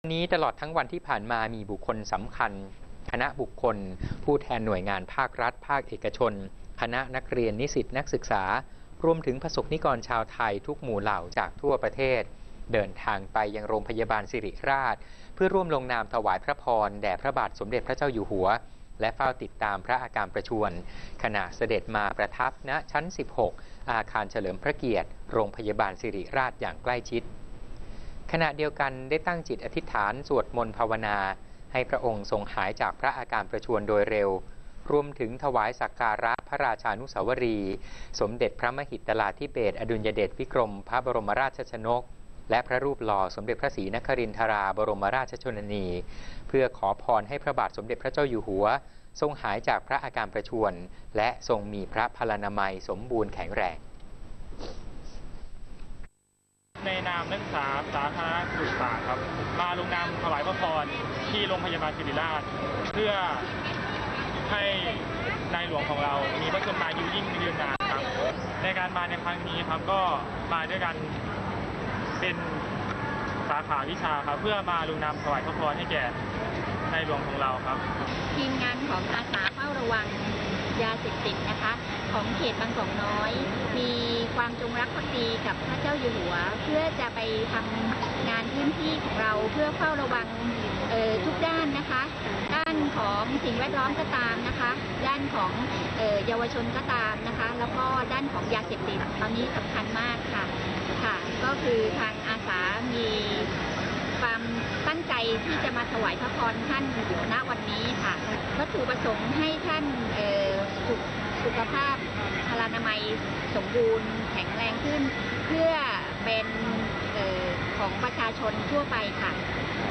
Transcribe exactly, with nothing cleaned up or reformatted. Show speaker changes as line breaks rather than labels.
วันนี้ตลอดทั้งวันที่ผ่านมามีบุคคลสำคัญคณะบุคคลผู้แทนหน่วยงานภาครัฐภาคเอกชนคณะนักเรียนนิสิตนักศึกษารวมถึงประสบนิกรชาวไทยทุกหมู่เหล่าจากทั่วประเทศเดินทางไปยังโรงพยาบาลสิริราชเพื่อร่วมลงนามถวายพระพรแด่พระบาทสมเด็จพระเจ้าอยู่หัวและเฝ้าติดตามพระอาการประชวรขณะเสด็จมาประทับณชั้นสิบหกอาคารเฉลิมพระเกียรติโรงพยาบาลสิริราชอย่างใกล้ชิดขณะเดียวกันได้ตั้งจิตอธิษฐานสวดมนต์ภาวนาให้พระองค์ทรงหายจากพระอาการประชวรโดยเร็วรวมถึงถวายสักการะพระราชานุสาวรีย์สมเด็จพระมหิดลาธิเบศรอดุลยเดชวิกรมพระบรมราชชนกและพระรูปหล่อสมเด็จพระศรีนครินทราบรมราชชนนีเพื่อขอพรให้พระบาทสมเด็จพระเจ้าอยู่หัวทรงหายจากพระอาการประชวรและทรงมีพระพลานามัยสมบูรณ์แข็งแรง
ในนามนักศึกษาสาธารณสุขศาสตร์ครับมาลงนามถวายพระพรที่โรงพยาบาลศิริราชเพื่อให้ในหลวงของเรามีพระชนมายุยิ่งยืนนานครับในการมาในครั้งนี้ครับก็มาด้วยกันเป็นสาขาวิชาครับเพื่อมาลงนามถวายพระพรให้แก่ในหลวงของเราครับ
ทีมงานของอาสาเฝ้าระวังยาเสพติดนะคะของเขตบางกอกน้อยมีความจงรักภักดีกับพระเจ้าอยู่หัวเพื่อจะไปทำงานพื้นที่ของเราเพื่อเฝ้าระวังทุกด้านนะคะด้านของสิ่งแวดล้อมก็ตามนะคะด้านของเยาวชนก็ตามนะคะแล้วก็ด้านของยาเสพติดตอนนี้สำคัญมากค่ะค่ะก็คือทางอาสามีความตั้งใจที่จะมาถวายพระพรท่านณวันนี้ค่ะวัตถุประสงค์ให้ท่านสุขสุขภาพพลานามัยสมบูรณ์แข็งแรงขึ้นเพื่อเป็นของประชาชนทั่วไปค่ะ